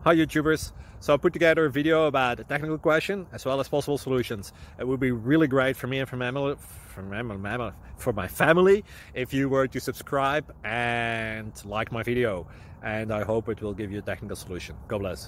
Hi YouTubers! So I put together a video about a technical question as well as possible solutions. It would be really great for me and for my family if you were to subscribe and like my video, and I hope it will give you a technical solution. God bless.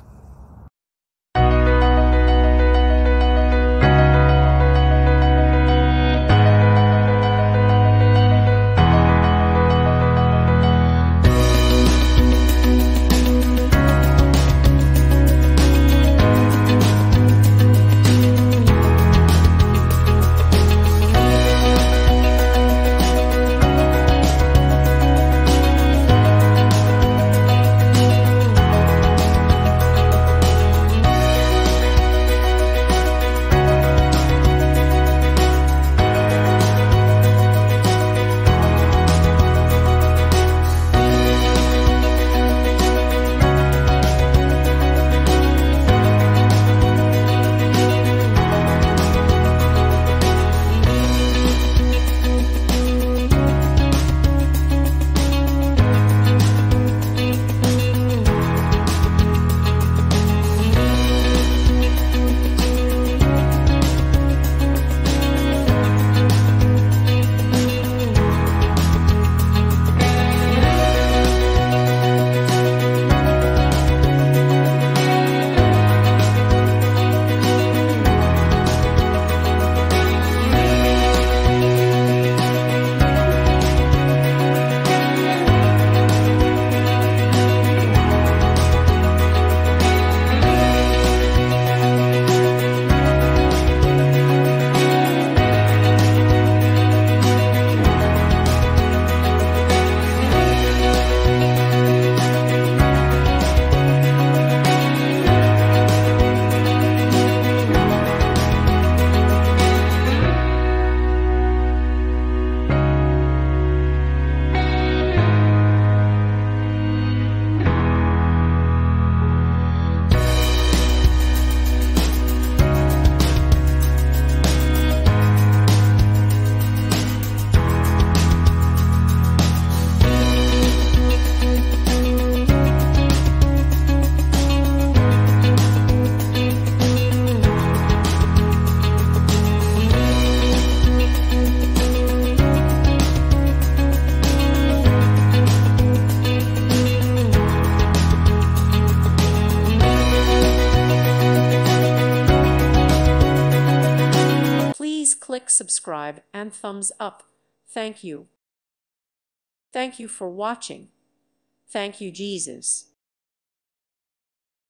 Please click subscribe and thumbs up. Thank you. Thank you for watching. Thank you, Jesus.